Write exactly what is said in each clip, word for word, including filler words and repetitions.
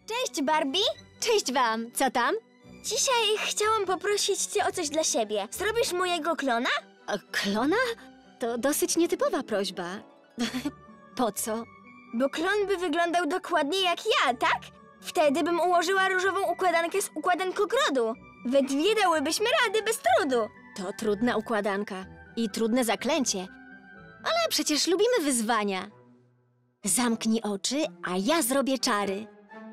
Cześć, Barbie! Cześć wam, co tam? Dzisiaj chciałam poprosić cię o coś dla siebie. Zrobisz mojego klona? O, klona? To dosyć nietypowa prośba. Po co? Bo klon by wyglądał dokładnie jak ja, tak? Wtedy bym ułożyła różową układankę z układankogrodu. We dwie dałybyśmy rady bez trudu. To trudna układanka i trudne zaklęcie. Ale przecież lubimy wyzwania. Zamknij oczy, a ja zrobię czary.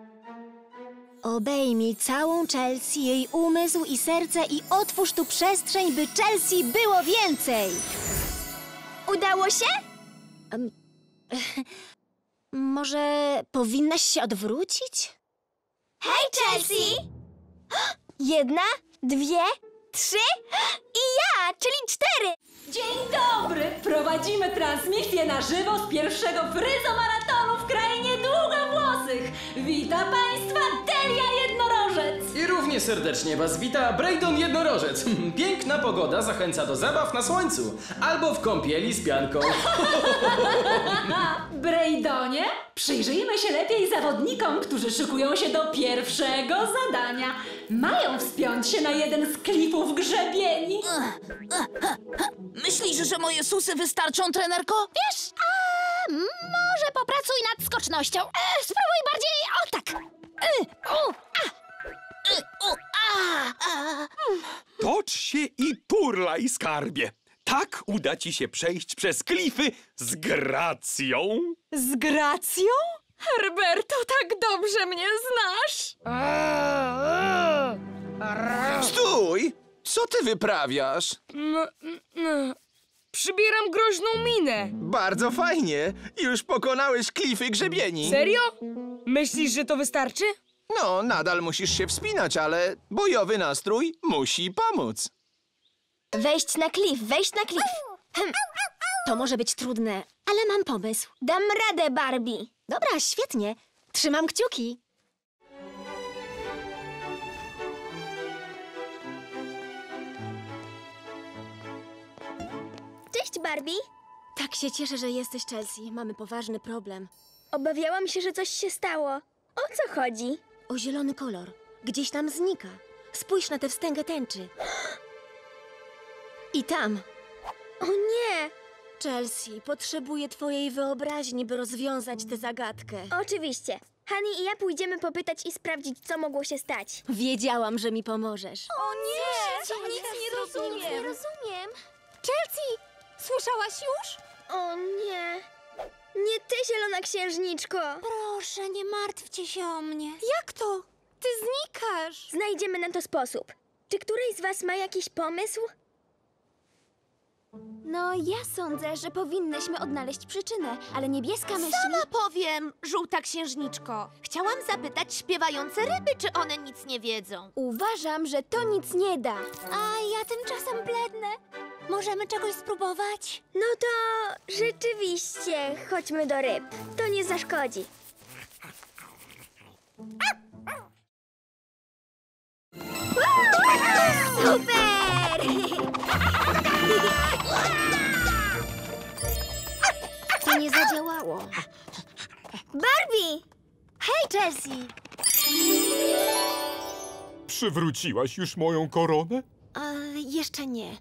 Obejmij całą Chelsea, jej umysł i serce i otwórz tu przestrzeń, by Chelsea było więcej. Udało się? Um, może powinnaś się odwrócić? Hej, Chelsea! Jedna, dwie, trzy i ja, czyli cztery! Dzień dobry! Prowadzimy transmisję na żywo z pierwszego fryzomaratonu w krainie długowłosych. Wita Państwa Delia Jednorożec! I równie serdecznie was wita Braydon Jednorożec. Piękna pogoda zachęca do zabaw na słońcu albo w kąpieli z pianką. Braydonie, przyjrzyjmy się lepiej zawodnikom, którzy szykują się do pierwszego zadania. Mają wspiąć się na jeden z klifów grzebieni. Myślisz, że moje susy wystarczą, trenerko? Wiesz, a może popracuj nad skocznością. E, spróbuj bardziej, o tak. E, u, a. Y, u, a, a. Tocz się i turlaj, skarbie. Tak uda ci się przejść przez klify z gracją. Z gracją? Herberto, tak dobrze mnie znasz! Stój! Co ty wyprawiasz? M, m, przybieram groźną minę. Bardzo fajnie. Już pokonałeś klify grzebieni. Serio? Myślisz, że to wystarczy? No, nadal musisz się wspinać, ale bojowy nastrój musi pomóc. Wejść na klif, wejść na klif. Hm. To może być trudne, ale mam pomysł. Dam radę, Barbie. Dobra, świetnie. Trzymam kciuki. Cześć, Barbie. Tak się cieszę, że jesteś, Chelsea. Mamy poważny problem. Obawiałam się, że coś się stało. O co chodzi? O zielony kolor. Gdzieś tam znika. Spójrz na tę wstęgę tęczy. I tam. O nie! Chelsea, potrzebuję twojej wyobraźni, by rozwiązać tę zagadkę. Oczywiście. Hani i ja pójdziemy popytać i sprawdzić, co mogło się stać. Wiedziałam, że mi pomożesz. O nie! Nic nie rozumiem. Nie rozumiem. Chelsea, słyszałaś już? O nie! Nie ty, zielona księżniczko! Proszę, nie martwcie się o mnie. Jak to? Ty znikasz. Znajdziemy na to sposób. Czy któryś z was ma jakiś pomysł? No, ja sądzę, że powinnyśmy odnaleźć przyczynę, ale niebieska myśli... Sama powiem, żółta księżniczko. Chciałam zapytać śpiewające ryby, czy one nic nie wiedzą. Uważam, że to nic nie da. A ja tymczasem blednę. Możemy czegoś spróbować? No to rzeczywiście, chodźmy do ryb. To nie zaszkodzi. Super! To nie zadziałało. Barbie! Hej, Chelsea! Przywróciłaś już moją koronę? A, jeszcze nie.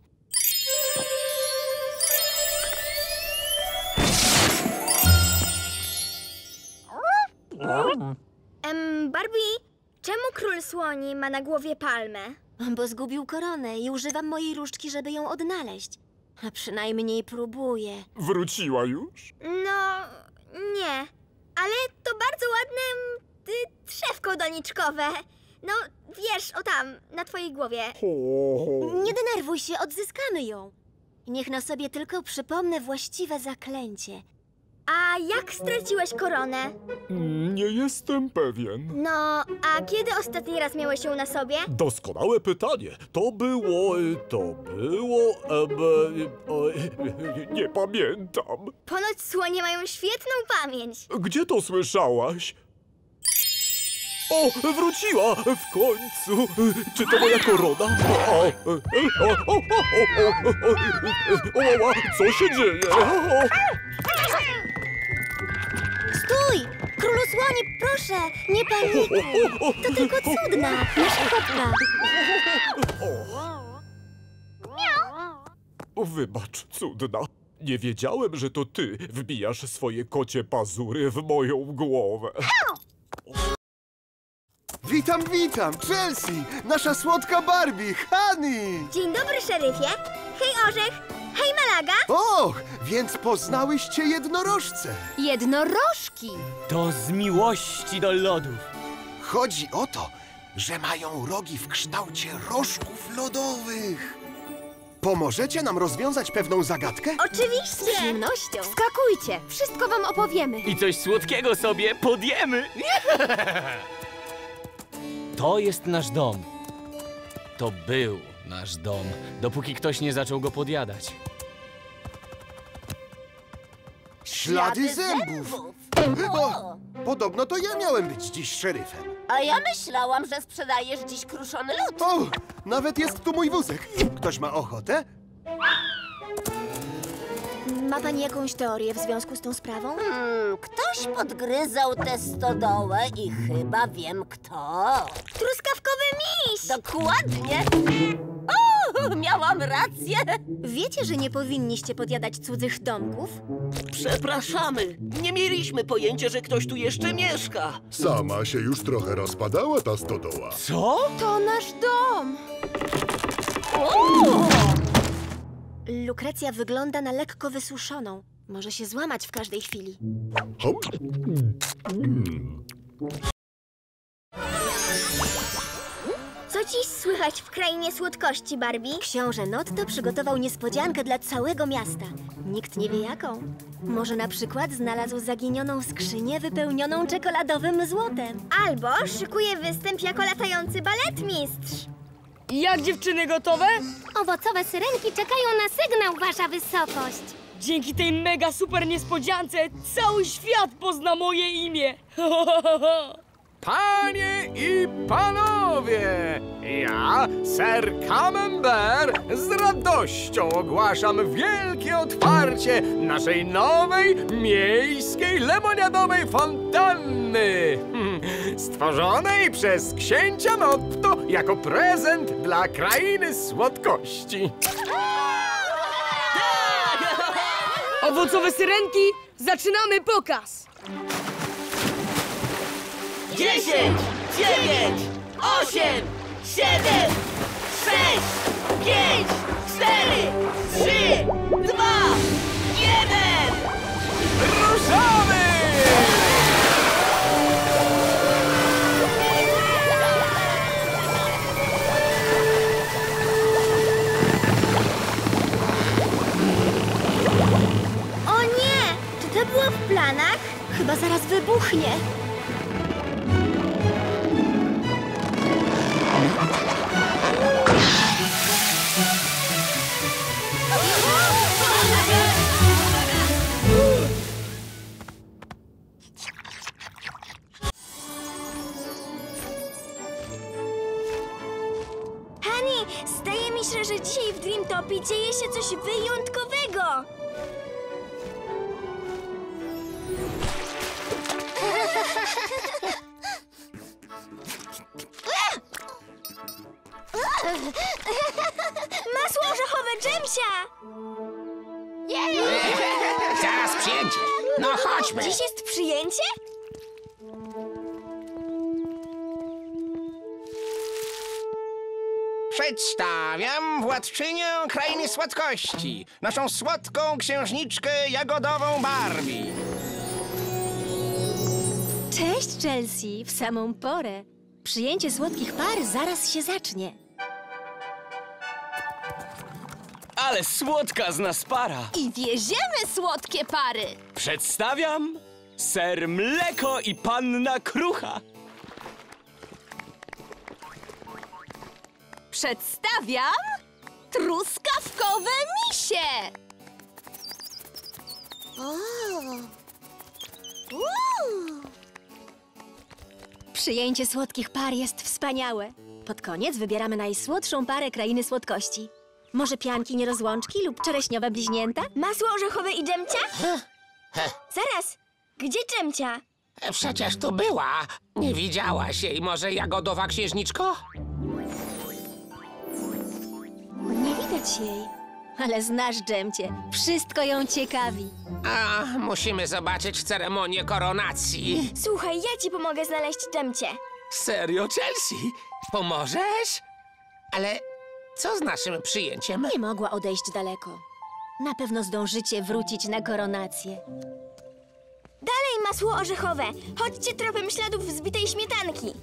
Em, Barbie, czemu król słoni ma na głowie palmę? Bo zgubił koronę i używam mojej różdżki, żeby ją odnaleźć. A przynajmniej próbuję. Wróciła już? No, nie. Ale to bardzo ładne y, drzewko doniczkowe. No, wiesz, o tam, na twojej głowie. Nie denerwuj się, odzyskamy ją. Niech na sobie tylko przypomnę właściwe zaklęcie. A jak straciłeś koronę? Nie jestem pewien. No, a kiedy ostatni raz miałeś ją na sobie? Doskonałe pytanie. To było... to było... Em, e, nie pamiętam. Ponoć słonie mają świetną pamięć. Gdzie to słyszałaś? O, wróciła! W końcu! Czy to moja korona? O, o, o, o, o, o, o, o, co się dzieje? Stój! Królu Słoni, proszę, nie panikuj. To tylko cudna, nasza kotka. Wybacz, cudna. Nie wiedziałem, że to ty wbijasz swoje kocie pazury w moją głowę. Witam, witam! Chelsea! Nasza słodka Barbie! Honey! Dzień dobry, szeryfie. Hej, Orzech. Hej, Malaga. Och, więc poznałyście jednorożce. Jednorożki. To z miłości do lodów. Chodzi o to, że mają rogi w kształcie rożków lodowych. Pomożecie nam rozwiązać pewną zagadkę? Oczywiście. Z przyjemnością. Skakujcie, wszystko wam opowiemy. I coś słodkiego sobie podjemy. To jest nasz dom. To był nasz dom, dopóki ktoś nie zaczął go podjadać. Ślady zębów. O, podobno to ja miałem być dziś szeryfem. A ja myślałam, że sprzedajesz dziś kruszony lód. O, nawet jest tu mój wózek. Ktoś ma ochotę? Ma pani jakąś teorię w związku z tą sprawą? Hmm, ktoś podgryzał tę stodołę i chyba wiem kto. Truskawkowy miś. Dokładnie. O, miałam rację. Wiecie, że nie powinniście podjadać cudzych domków? Przepraszamy, nie mieliśmy pojęcia, że ktoś tu jeszcze mieszka. Sama się już trochę rozpadała ta stodoła. Co? To nasz dom. Lukrecja wygląda na lekko wysuszoną. Może się złamać w każdej chwili. Hop. Mm. Co dziś słychać w krainie słodkości, Barbie? Książę Notto przygotował niespodziankę dla całego miasta. Nikt nie wie jaką. Może na przykład znalazł zaginioną skrzynię wypełnioną czekoladowym złotem. Albo szykuje występ jako latający baletmistrz. Jak dziewczyny gotowe? Owocowe syrenki czekają na sygnał, wasza wysokość. Dzięki tej mega super niespodziance cały świat pozna moje imię. Panie i panowie, ja, Sir Camembert, z radością ogłaszam wielkie otwarcie naszej nowej, miejskiej, lemoniadowej fontanny, stworzonej przez księcia Notto jako prezent dla krainy słodkości. Owocowe syrenki, zaczynamy pokaz. Dziesięć, dziewięć, osiem, siedem, sześć, pięć, cztery, trzy, dwa, jeden. Ruszamy! O nie! Czy to było w planach? Chyba zaraz wybuchnie. Honey, zdaje mi się, że dzisiaj w Dreamtopie dzieje się coś wyjątkowego. Masło orzechowe Dżemsia! Zaraz przyjęcie. No chodźmy. Dziś jest przyjęcie? Przedstawiam władczynię krainy słodkości, naszą słodką księżniczkę jagodową Barbie. Cześć, Chelsea, w samą porę. Przyjęcie słodkich par zaraz się zacznie. Ale słodka z nas para. I wieziemy słodkie pary. Przedstawiam ser Mleko i panna Krucha. Przedstawiam truskawkowe misie. O. Uuu. Przyjęcie słodkich par jest wspaniałe. Pod koniec wybieramy najsłodszą parę krainy słodkości. Może pianki nierozłączki lub czereśniowe bliźnięta? Masło orzechowe i Dżemcia? Zaraz, gdzie Dżemcia? Przecież tu była. Nie widziałaś jej może, Jagodowa księżniczko? Nie widać jej. Ale znasz Dżemcie, wszystko ją ciekawi. A, musimy zobaczyć ceremonię koronacji. Słuchaj, ja ci pomogę znaleźć Dżemcie. Serio, Chelsea? Pomożesz? Ale co z naszym przyjęciem? Nie mogła odejść daleko. Na pewno zdążycie wrócić na koronację. Dalej masło orzechowe. Chodźcie tropem śladów wzbitej śmietanki.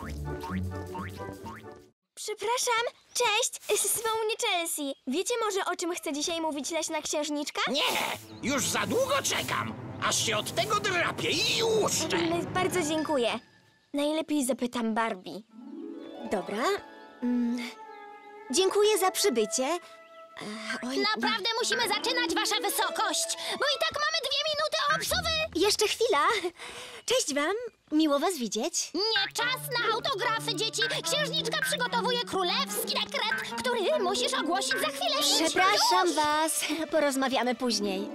Przepraszam, cześć, zwał mnie Chelsea. Wiecie może, o czym chce dzisiaj mówić leśna księżniczka? Nie, już za długo czekam, aż się od tego drapię i łuszczę. Mm, Bardzo dziękuję. Najlepiej zapytam Barbie. Dobra. Mm. Dziękuję za przybycie. Oj, Naprawdę musimy zaczynać, wasza wysokość, bo i tak mamy dwie minuty obsuwy. Jeszcze chwila. Cześć wam. Miło was widzieć. Nie czas na autografy, dzieci. Księżniczka przygotowuje królewski dekret, który musisz ogłosić za chwilę. Przepraszam was. Porozmawiamy później.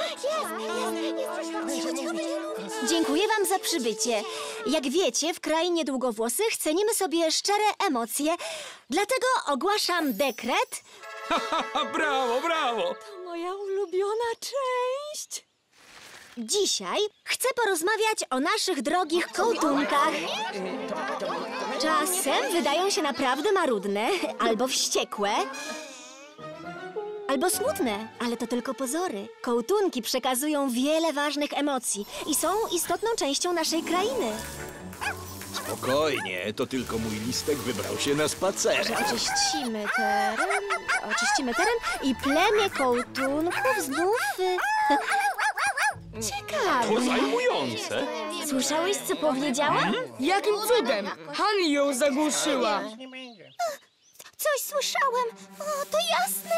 Dziękuję wam za przybycie. Jak wiecie, w krainie długowłosych cenimy sobie szczere emocje. Dlatego ogłaszam dekret. Brawo, brawo! To moja ulubiona część. Dzisiaj chcę porozmawiać o naszych drogich kołtunkach. Czasem wydają się naprawdę marudne, albo wściekłe, albo smutne, ale to tylko pozory. Kołtunki przekazują wiele ważnych emocji i są istotną częścią naszej krainy. Spokojnie, to tylko mój listek wybrał się na spacer. Że oczyścimy teren, oczyścimy teren i plemię kołtunków znów... y, Ciekawe. To zajmujące. Słyszałeś, co powiedziała? Jakim cudem? Han ją zagłuszyła. Coś słyszałem. O, to jasne.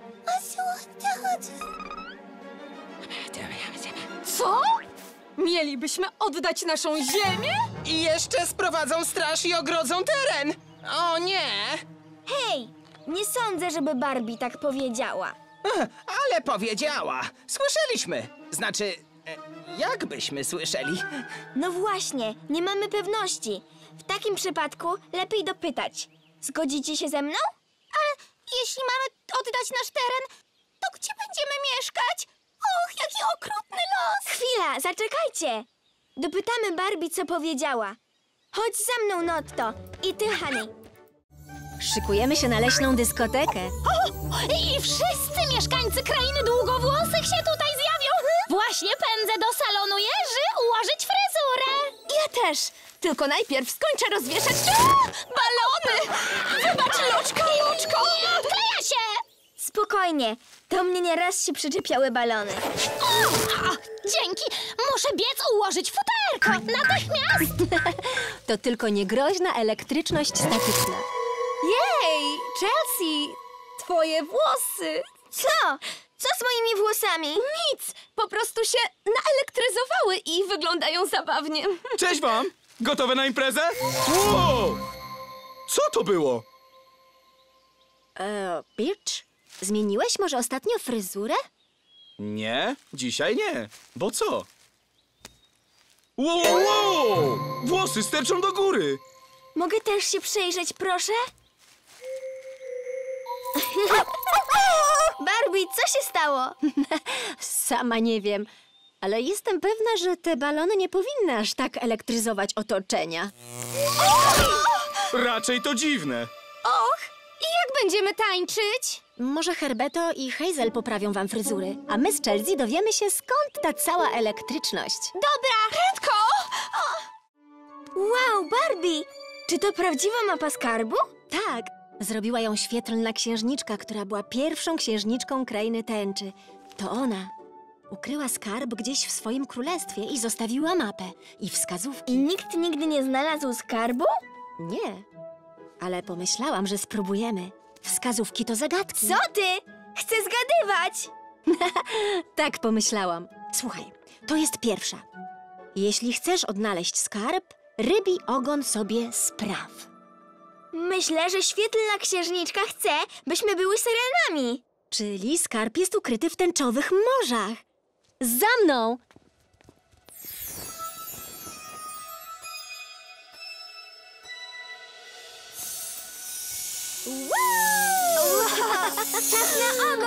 Co? Mielibyśmy oddać naszą ziemię? I jeszcze sprowadzą straż i ogrodzą teren. O nie! Hej, nie sądzę, żeby Barbie tak powiedziała. Ech, ale powiedziała. Słyszeliśmy. Znaczy, e, jak byśmy słyszeli? No właśnie, nie mamy pewności. W takim przypadku lepiej dopytać. Zgodzicie się ze mną? Ale jeśli mamy oddać nasz teren, to gdzie będziemy mieszkać? Och, jaki okrutny los! Chwila, zaczekajcie. Dopytamy Barbie, co powiedziała. Chodź za mną, Notto. I ty, Honey. Szykujemy się na leśną dyskotekę. O, i wszyscy mieszkańcy krainy długowłosych się tutaj zjawią. Właśnie pędzę do salonu Jerzy ułożyć fryzurę. Ja też. Tylko najpierw skończę rozwieszać o, balony. Wybacz, Luczko, Luczko. Kleja się! Spokojnie. Do mnie nieraz się przyczepiały balony. O, a, dzięki. Muszę biec ułożyć futerko. Natychmiast. To tylko niegroźna elektryczność statyczna. Jej, Chelsea, twoje włosy. Co? Co z moimi włosami? Nic, po prostu się naelektryzowały i wyglądają zabawnie. Cześć wam! Gotowe na imprezę? Wow! Co to było? E, Birch, zmieniłeś może ostatnio fryzurę? Nie, dzisiaj nie. Bo co? Wow, wow, wow! Włosy sterczą do góry! Mogę też się przejrzeć, proszę? Barbie, co się stało? Sama nie wiem, ale jestem pewna, że te balony nie powinny aż tak elektryzować otoczenia. Raczej to dziwne. Och, i jak będziemy tańczyć? Może Herbeto i Hazel poprawią wam fryzury, a my z Chelsea dowiemy się, skąd ta cała elektryczność. Dobra, prędko! Wow, Barbie! Czy to prawdziwa mapa skarbu? Tak, zrobiła ją świetlna księżniczka, która była pierwszą księżniczką krainy tęczy. To ona ukryła skarb gdzieś w swoim królestwie i zostawiła mapę i wskazówki. I nikt nigdy nie znalazł skarbu? Nie, ale pomyślałam, że spróbujemy. Wskazówki to zagadki. Co ty? Chcę zgadywać! Tak pomyślałam. Słuchaj, to jest pierwsza. Jeśli chcesz odnaleźć skarb, rybi ogon sobie spraw. Myślę, że świetlna księżniczka chce, byśmy były syrenami. Czyli skarb jest ukryty w tęczowych morzach. Za mną! Wow! Czas na